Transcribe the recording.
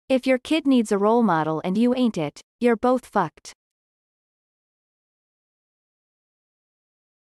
If your kid needs a role model and you ain't it, you're both fucked.